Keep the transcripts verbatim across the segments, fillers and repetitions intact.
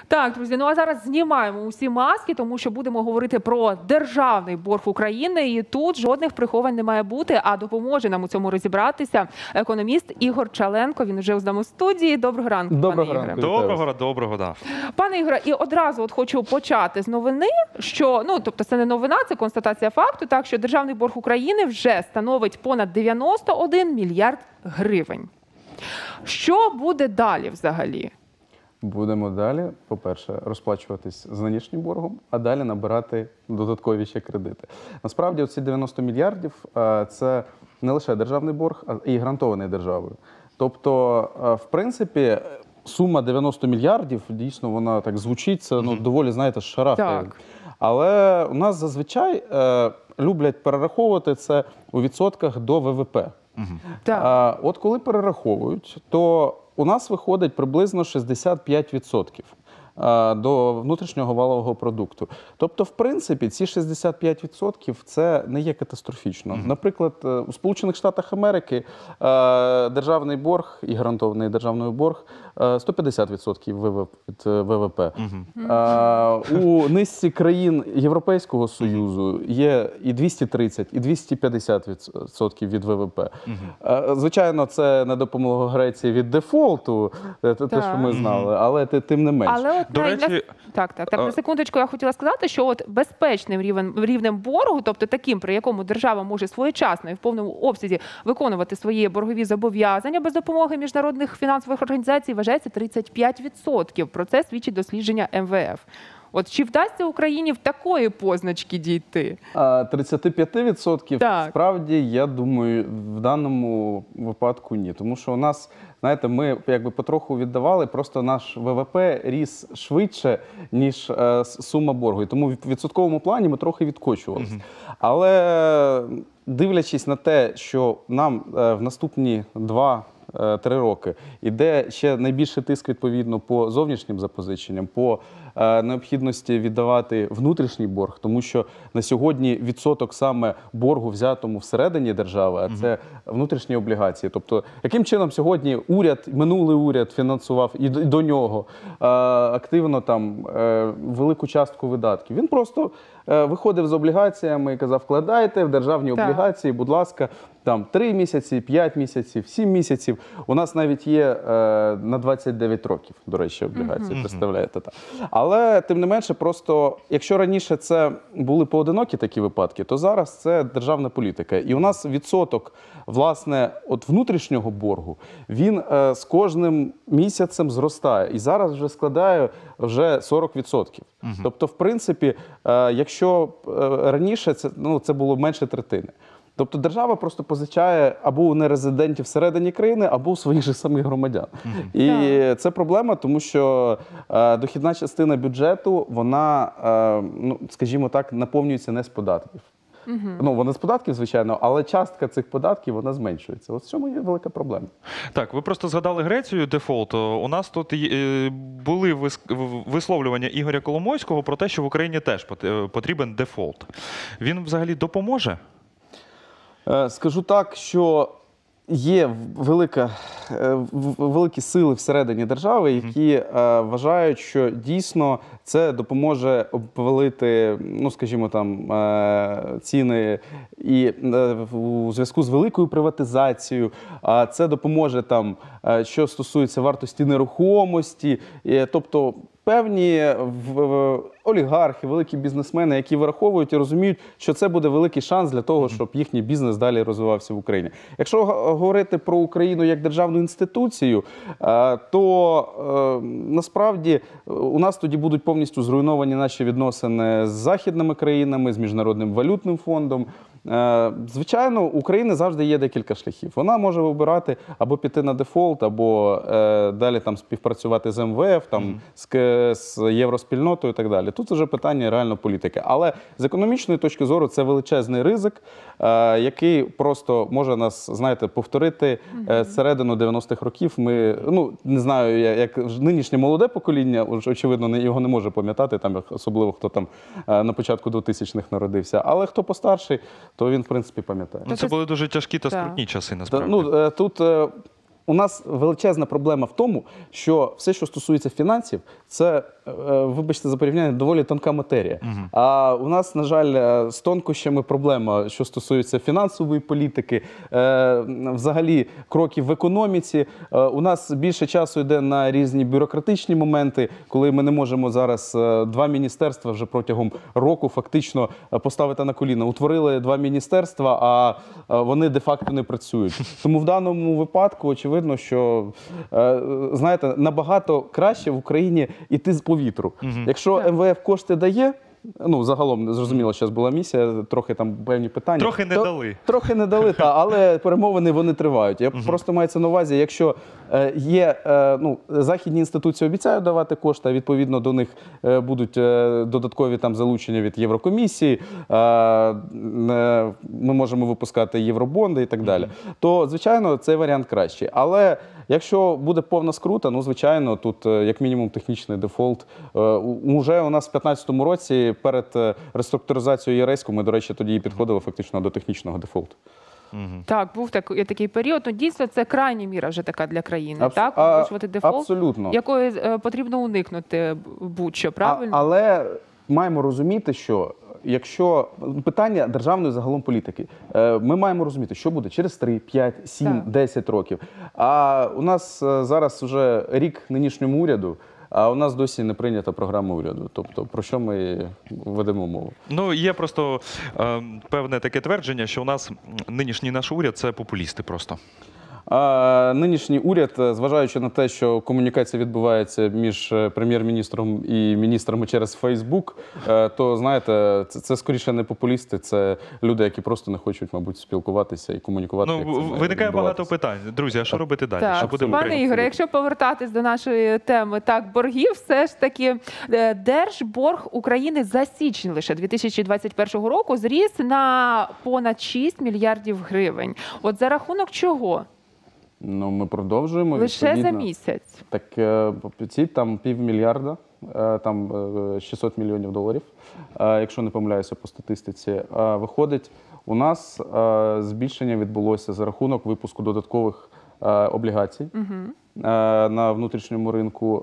Так, друзі, ну а зараз знімаємо усі маски, тому що будемо говорити про державний борг України. І тут жодних приховань не має бути, а допоможе нам у цьому розібратися економіст Ігор Чаленко. Він вже з нами в студії. Доброго ранку, Доброго пане ранку. Ігоре. Доброго, доброго, да. Пане Ігоре, і одразу от хочу почати з новини, що, ну, тобто це не новина, це констатація факту, так, що державний борг України вже становить понад дев'яносто один мільярд гривень. Що буде далі взагалі? Будемо далі, по-перше, розплачуватись з нинішнім боргом, а далі набирати додаткові ще кредити. Насправді, оці дев'яносто мільярдів – це не лише державний борг, а і гарантований державою. Тобто, в принципі, сума дев'яносто мільярдів, дійсно, вона так звучить, це ну, доволі, знаєте, шарахає. Так. Але у нас зазвичай е, люблять перераховувати це у відсотках до ВВП. Так. А, от коли перераховують, то у нас виходить приблизно шістдесят п'ять відсотків до внутрішнього валового продукту. Тобто, в принципі, ці шістдесят п'ять відсотків це не є катастрофічно. Mm-hmm. Наприклад, у Сполучених Штатах Америки державний борг і гарантований державний борг сто п'ятдесят відсотків від ВВП. Mm-hmm. У низці країн Європейського Союзу є і двісті тридцять, і двісті п'ятдесят відсотків від ВВП. Mm-hmm. Звичайно, це не допомогло Греції від дефолту, те, що ми знали, але тим не менше. Але от До на... речі, так, так, так, на секундочку я хотіла сказати, що от безпечним рівнем, рівнем боргу, тобто таким, при якому держава може своєчасно і в повному обсязі виконувати свої боргові зобов'язання без допомоги міжнародних фінансових організацій, вважається тридцять п'ять відсотків. Про це свідчить дослідження ем ве еф. От чи вдасться Україні в такої позначки дійти? тридцять п'ять відсотків так. Справді, я думаю, в даному випадку ні. Тому що у нас, знаєте, ми якби потроху віддавали, просто наш ВВП ріс швидше, ніж е, сума боргу. І тому в відсотковому плані ми трохи відкочувалися. Mm-hmm. Але дивлячись на те, що нам е, в наступні два три роки іде ще найбільший тиск, відповідно, по зовнішнім запозиченням, по е, необхідності віддавати внутрішній борг, тому що на сьогодні відсоток саме боргу, взятому всередині держави, а це внутрішні облігації. Тобто, яким чином сьогодні уряд, минулий уряд фінансував і до, і до нього е, активно там е, велику частку видатків. Він просто е, виходив з облігаціями і казав, вкладайте в державні так. облігації, будь ласка, там три місяці, п'ять місяців, сім місяців. У нас навіть є е, на двадцять дев'ять років, до речі, облігації, mm-hmm. представляєте. Так. Але, тим не менше, просто, якщо раніше це були поодинокі такі випадки, то зараз це державна політика. І у нас відсоток, власне, от внутрішнього боргу, він е, з кожним місяцем зростає. І зараз вже складає вже сорок відсотків. Mm-hmm. Тобто, в принципі, е, якщо е, раніше це, ну, це було менше третини. Тобто держава просто позичає або у нерезидентів всередині країни, або у своїх же самих громадян. Mm-hmm. І yeah. це проблема, тому що е, дохідна частина бюджету, вона, е, ну, скажімо так, наповнюється не з податків. Mm-hmm. Ну, вона з податків, звичайно, але частка цих податків, вона зменшується. От в цьому є велика проблема. Так, ви просто згадали Грецію, дефолт. У нас тут були висловлювання Ігоря Коломойського про те, що в Україні теж потрібен дефолт. Він взагалі допоможе? Скажу так, що є велика, великі сили всередині держави, які mm-hmm. вважають, що дійсно це допоможе обвалити, ну, скажімо, там, ціни і у зв'язку з великою приватизацією, а це допоможе там, що стосується вартості нерухомості, тобто певні олігархи, великі бізнесмени, які вираховують і розуміють, що це буде великий шанс для того, щоб їхній бізнес далі розвивався в Україні. Якщо говорити про Україну як державну інституцію, то насправді у нас тоді будуть повністю зруйновані наші відносини з західними країнами, з Міжнародним валютним фондом. Звичайно, у України завжди є декілька шляхів. Вона може вибирати або піти на дефолт, або е, далі там співпрацювати з ем ве еф, там, mm-hmm. з, з євроспільнотою і так далі. Тут вже питання реально політики. Але з економічної точки зору це величезний ризик, е, який просто може нас, знаєте, повторити е, середину дев'яностих років. Ми, ну, не знаю, як нинішнє молоде покоління, очевидно, його не може пам'ятати, там, особливо хто там е, на початку двохтисячних народився. Але хто постарший, то він, в принципі, пам'ятає. Ну, це були дуже тяжкі та скрутні часи, насправді. Ну, тут у нас величезна проблема в тому, що все, що стосується фінансів, це, е, вибачте за порівняння, доволі тонка матерія. Угу. А у нас, на жаль, з тонкощами проблема, що стосується фінансової політики, е, взагалі кроків в економіці. Е, у нас більше часу йде на різні бюрократичні моменти, коли ми не можемо зараз е, два міністерства вже протягом року фактично поставити на коліна. Утворили два міністерства, а е, вони де-факто не працюють. Тому в даному випадку очевидно, що, е, знаєте, набагато краще в Україні йти з повітру. Угу. Якщо ем ве еф кошти дає, ну, загалом, зрозуміло, зараз була місія, трохи там певні питання. Трохи не то, дали. Трохи не дали, та, але перемовини вони тривають. Я угу. просто мається на увазі, якщо е, є, е, ну, західні інституції обіцяють давати кошти, а відповідно до них е, будуть е, додаткові там залучення від Єврокомісії, е, е, ми можемо випускати євробонди і так далі, угу. то, звичайно, цей варіант кращий. Але якщо буде повна скрута, ну, звичайно, тут як мінімум технічний дефолт. Уже у нас в п'ятнадцятому році перед реструктуризацією ЄРЕС-ку ми, до речі, тоді і підходили фактично до технічного дефолту. Угу. Так, був так, такий період. Ну, дійсно, це крайня міра вже така для країни, Абс... так? А, Оголошувати дефолт, абсолютно. якої е, потрібно уникнути будь-що, правильно? А, але маємо розуміти, що якщо питання державної загалом політики, ми маємо розуміти, що буде через три, п'ять, сім, десять років. А у нас зараз вже рік нинішньому уряду, а у нас досі не прийнята програма уряду. Тобто, про що ми ведемо мову? Ну, є просто е, певне таке твердження, що у нас нинішній наш уряд – це популісти просто. А нинішній уряд, зважаючи на те, що комунікація відбувається між прем'єр-міністром і міністрами через Фейсбук, то, знаєте, це, це скоріше не популісти, це люди, які просто не хочуть, мабуть, спілкуватися і комунікувати. Ну, виникає багато питань. Друзі, а що робити далі? Так, що буде пане Ігоре, якщо повертатись до нашої теми, так, боргів, все ж таки держборг України за січень лише дві тисячі двадцять першого року зріс на понад шість мільярдів гривень. От за рахунок чого? Ну, ми продовжуємо. Лише за місяць. Так, ці там півмільярда, там шістсот мільйонів доларів, якщо не помиляюся по статистиці. Виходить, у нас збільшення відбулося за рахунок випуску додаткових облігацій угу. на внутрішньому ринку.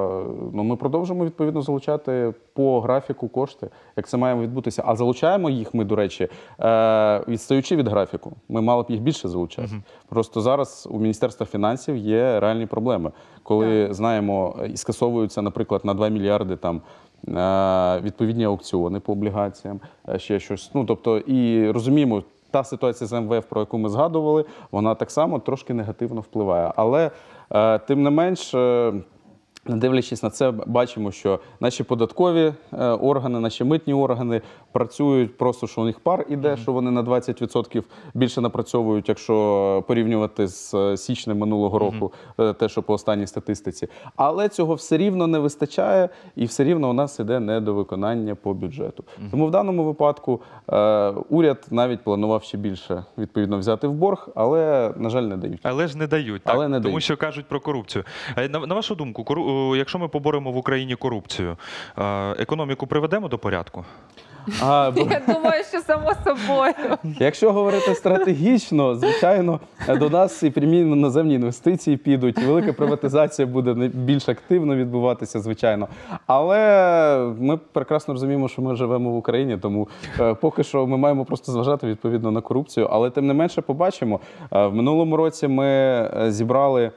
Ну, ми продовжуємо, відповідно, залучати по графіку кошти, як це має відбутися. А залучаємо їх ми, до речі, відстаючи від графіку. Ми мали б їх більше залучати. Угу. Просто зараз у Міністерства фінансів є реальні проблеми. Коли, так. знаємо, і скасовуються, наприклад, на два мільярди там відповідні аукціони по облігаціям, ще щось. Ну, тобто, і розуміємо, та ситуація з ем ве еф, про яку ми згадували, вона так само трошки негативно впливає. Але, е, тим не менш, е, дивлячись на це, бачимо, що наші податкові е, органи, наші митні органи працюють просто, що у них пар іде, mm-hmm. що вони на двадцять відсотків більше напрацьовують, якщо порівнювати з січнем минулого року, mm-hmm. те, що по останній статистиці. Але цього все рівно не вистачає, і все рівно у нас іде недовиконання по бюджету. Mm-hmm. Тому в даному випадку е, уряд навіть планував ще більше, відповідно, взяти в борг, але, на жаль, не дають. Але ж не дають, так? Але не Тому дають. що кажуть про корупцію. На, на вашу думку, кору... якщо ми поборемо в Україні корупцію, економіку приведемо до порядку? А, бо... Я думаю, що само собою. Якщо говорити стратегічно, звичайно, до нас і прямі іноземні інвестиції підуть, велика приватизація буде більш активно відбуватися, звичайно. Але ми прекрасно розуміємо, що ми живемо в Україні, тому поки що ми маємо просто зважати відповідно на корупцію. Але тим не менше побачимо. В минулому році ми зібрали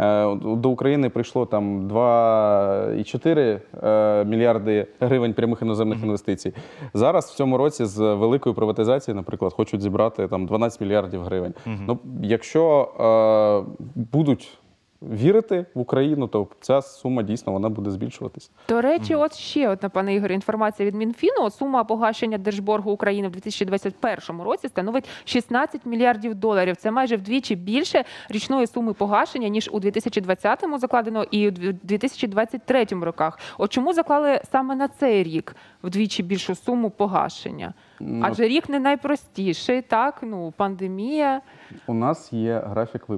до України прийшло там два цілих чотири мільярди гривень прямих іноземних інвестицій. Зараз в цьому році з великої приватизації, наприклад, хочуть зібрати там дванадцять мільярдів гривень. Uh-huh. Ну, якщо е, будуть вірити в Україну, то ця сума дійсно вона буде збільшуватись. До речі, mm. от ще одна, пане Ігорі, інформація від Мінфіну. Сума погашення держборгу України в дві тисячі двадцять першому році становить шістнадцять мільярдів доларів. Це майже вдвічі більше річної суми погашення, ніж у дві тисячі двадцятому закладено і у дві тисячі двадцять третьому роках. От чому заклали саме на цей рік вдвічі більшу суму погашення? Ну, адже рік не найпростіший, так? Ну, пандемія. У нас є графік виплат.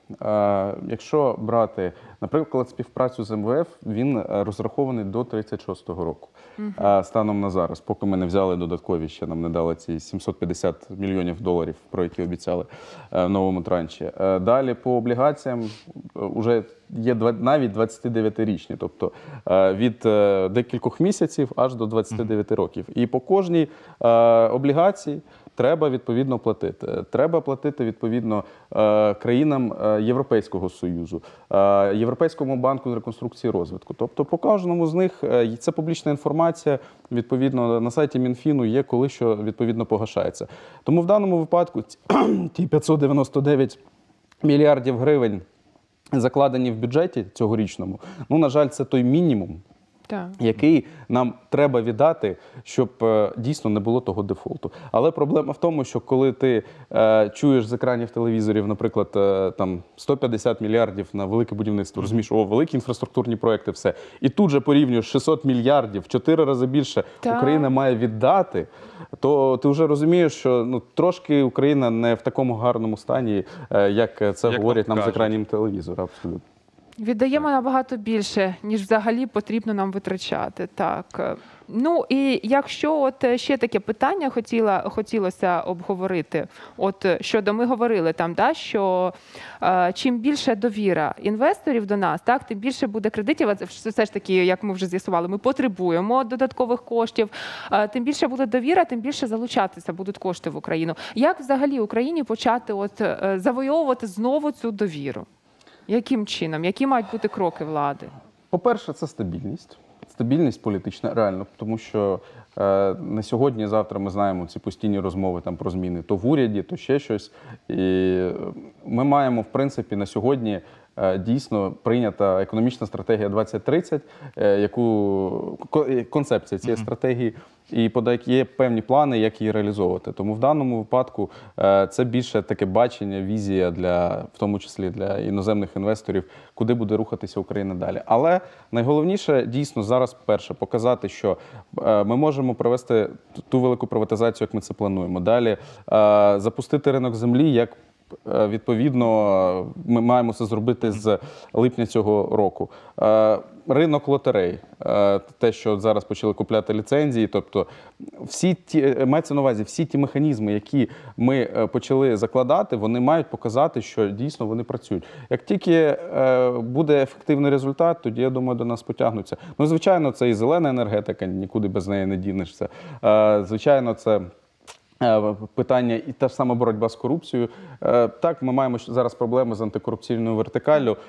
Е, Якщо брати, наприклад, співпрацю з Ем Ве Еф, він е, розрахований до тридцять шостого року. Е, Станом на зараз, поки ми не взяли додаткові, ще нам не дали ці сімсот п'ятдесят мільйонів доларів, про які обіцяли е, в новому транші. Е, Далі по облігаціям вже є два- навіть двадцятидев'ятирічні, тобто е, від е, декількох місяців аж до двадцяти дев'яти років. І по кожній е, облігації треба відповідно платити. Треба платити відповідно е, країнам е, Європейського Союзу, е, Європейському банку з реконструкції і розвитку. Тобто по кожному з них е, це публічна інформація, відповідно на сайті Мінфіну є, коли що відповідно погашається. Тому в даному випадку ці- ті п'ятсот дев'яносто дев'ять мільярдів гривень, закладені в бюджеті цьогорічному, ну, на жаль, це той мінімум, Так. який нам треба віддати, щоб е, дійсно не було того дефолту. Але проблема в тому, що коли ти е, чуєш з екранів телевізорів, наприклад, е, там сто п'ятдесят мільярдів на велике будівництво, розумієш, о, великі інфраструктурні проекти, все. І тут же порівнюєш шістсот мільярдів, в чотири рази більше Так. Україна має віддати, то ти вже розумієш, що ну, трошки Україна не в такому гарному стані, е, як це Як говорять нам нам з кажуть. екранів телевізора. Абсолютно. Віддаємо набагато більше, ніж взагалі потрібно нам витрачати. Так. Ну і якщо от ще таке питання хотіла, хотілося обговорити, от щодо ми говорили там, да, що е, чим більше довіра інвесторів до нас, так, тим більше буде кредитів. А це ж- все ж таки, як ми вже з'ясували, ми потребуємо додаткових коштів. Е, тим більше буде довіра, тим більше залучатися будуть кошти в Україну. Як взагалі Україні почати от е, завойовувати знову цю довіру? Яким чином? Які мають бути кроки влади? По-перше, це стабільність. Стабільність політична, реально, тому що е, на сьогодні, завтра ми знаємо ці постійні розмови там про зміни то в уряді, то ще щось. І ми маємо, в принципі, на сьогодні е, дійсно прийнята економічна стратегія двадцять тридцять, е, яку ко- концепція цієї стратегії, і подак є певні плани, як її реалізовувати. Тому в даному випадку е, це більше таке бачення, візія для, в тому числі для іноземних інвесторів, куди буде рухатися Україна далі. Але найголовніше дійсно зараз перше показати, що е, ми можемо провести ту велику приватизацію, як ми це плануємо. Далі е, запустити ринок землі, як е, відповідно ми маємо це зробити з липня цього року. Е, Ринок лотерей, е, те, що от зараз почали купляти ліцензії, тобто всі ті, мається на увазі, всі ті механізми, які ми е, почали закладати, вони мають показати, що дійсно вони працюють. Як тільки е, буде ефективний результат, тоді, я думаю, до нас потягнуться. Ну, звичайно, це і зелена енергетика, нікуди без неї не дінешся. Е, Звичайно, це Е, питання і та ж сама боротьба з корупцією. Е, Так, ми маємо щ- зараз проблеми з антикорупційною вертикаллю,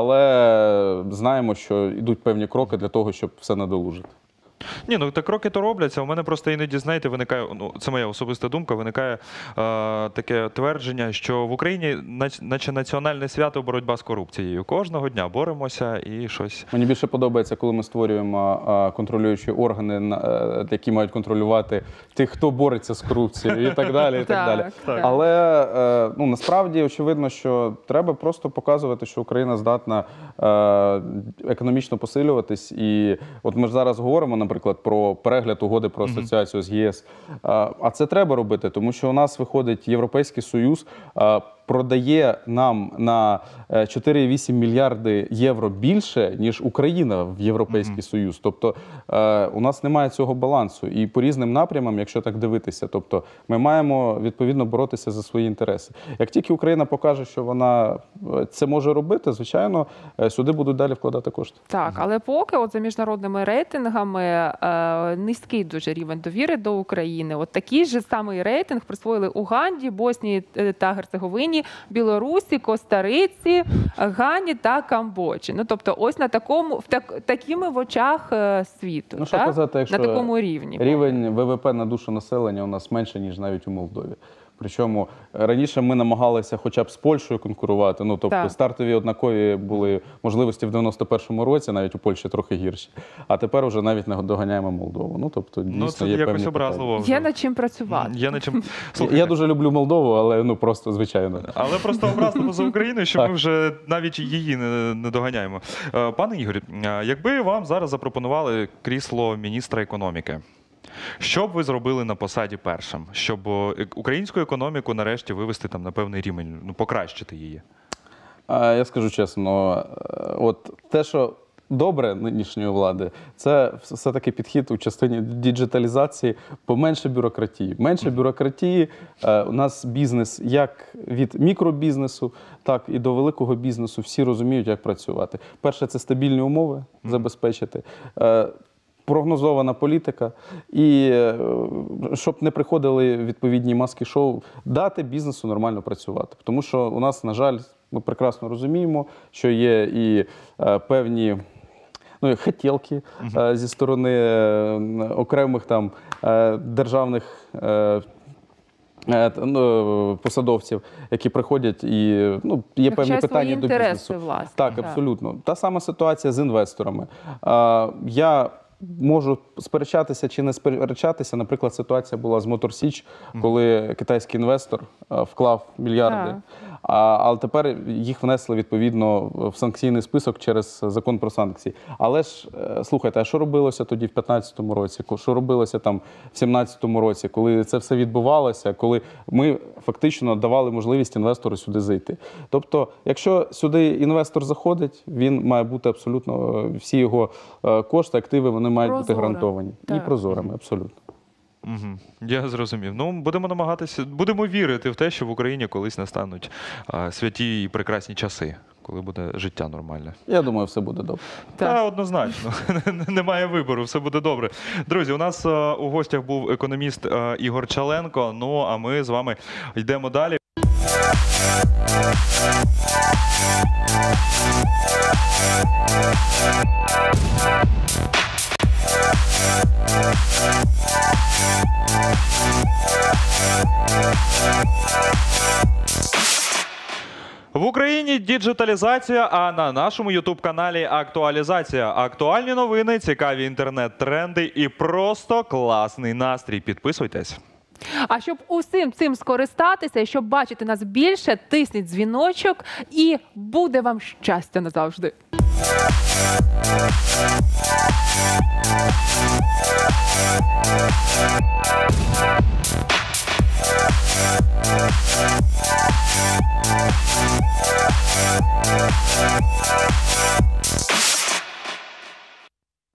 але знаємо, що йдуть певні кроки для того, щоб все надолужити. Ні, ну так кроки то робляться. У мене просто іноді, знаєте, виникає, ну це моя особиста думка, виникає е, таке твердження, що в Україні нач- наче національне свято боротьба з корупцією. Кожного дня боремося і щось. Мені більше подобається, коли ми створюємо а, контролюючі органи, на- е, які мають контролювати тих, хто бореться з корупцією і так далі. І так Так, далі. так. Але е, ну, насправді очевидно, що треба просто показувати, що Україна здатна е, економічно посилюватись. І от ми ж зараз говоримо, наприклад, про перегляд угоди про асоціацію з Є С. А, а це треба робити, тому що у нас виходить Європейський Союз, а, продає нам на е, чотири цілих вісім мільярди євро більше, ніж Україна в Європейський Союз. Тобто е, у нас немає цього балансу. І по різним напрямам, якщо так дивитися, тобто ми маємо відповідно боротися за свої інтереси. Як тільки Україна покаже, що вона е, це може робити, звичайно, е, сюди будуть далі вкладати кошти. Так, але поки от за міжнародними рейтингами е, низький дуже рівень довіри до України. От такий же самий рейтинг присвоїли Уганді, Боснії е, та Герцеговині, Білорусі, Коста-Риці, Гані та Камбоджі. Ну тобто, ось на такому в так, такими в очах е, світу. Ну, що так? казати, якщо на такому рівні. рівень В В П на душу населення у нас менше, ніж навіть у Молдові. Причому раніше ми намагалися хоча б з Польщею конкурувати. Ну, тобто Так. стартові однакові були можливості в дев'яносто першому році, навіть у Польщі трохи гірші. А тепер вже навіть не доганяємо Молдову. Ну, тобто, дійсно, Ну це є якось певні образливо. вже. Є над чим працювати. Є над чим. питання. Слухайте, Я дуже люблю Молдову, але ну просто звичайно. Але просто образливо за Україну, що Так. ми вже навіть її не, не доганяємо. Е, Пане Ігорі, е, якби вам зараз запропонували крісло міністра економіки, що б ви зробили на посаді першим, щоб е, українську економіку нарешті вивести там на певний рівень, ну покращити її? А я скажу чесно, е, от те, що добре нинішньої влади, це все-таки підхід у частині діджиталізації, поменше бюрократії. Менше бюрократії, е, у нас бізнес як від мікробізнесу, так і до великого бізнесу. Всі розуміють, як працювати. Перше, це стабільні умови забезпечити. Е, Прогнозована політика, і е, щоб не приходили відповідні маски-шоу, дати бізнесу нормально працювати. Тому що у нас, на жаль, ми прекрасно розуміємо, що є і е, певні ну, як хотєлки е, зі сторони е, окремих там е, державних е, е, ну, посадовців, які приходять і ну, є певні Захищають питання свої до інтереси, бізнесу. власне. Так, Так. абсолютно. Та сама ситуація з інвесторами. Е, я можу сперечатися чи не сперечатися. Наприклад, ситуація була з Мотор Січ, коли китайський інвестор е, вклав мільярди. Так. А, але тепер їх внесли відповідно в санкційний список через закон про санкції. Але ж е, слухайте, а що робилося тоді в п'ятнадцятому році? Ко- Що робилося там в сімнадцятому році, коли це все відбувалося, коли ми фактично давали можливість інвестору сюди зайти? Тобто, якщо сюди інвестор заходить, він має бути абсолютно е, всі його е, кошти, активи, вони мають бути Прозоро. гарантовані Так. і прозорими, абсолютно. Угу. Я зрозумів. Ну, будемо намагатися, будемо вірити в те, що в Україні колись настануть а, святі і прекрасні часи, коли буде життя нормальне. Я думаю, все буде добре. Так. Та однозначно, немає вибору, все буде добре. Друзі, у нас е, у гостях був економіст е, Ігор Чаленко. Ну а ми з вами йдемо далі. В Україні діджиталізація, а на нашому ютуб-каналі актуалізація. Актуальні новини, цікаві інтернет-тренди і просто класний настрій. Підписуйтесь. А щоб усім цим скористатися, і щоб бачити нас більше, тисніть дзвіночок і буде вам щастя назавжди.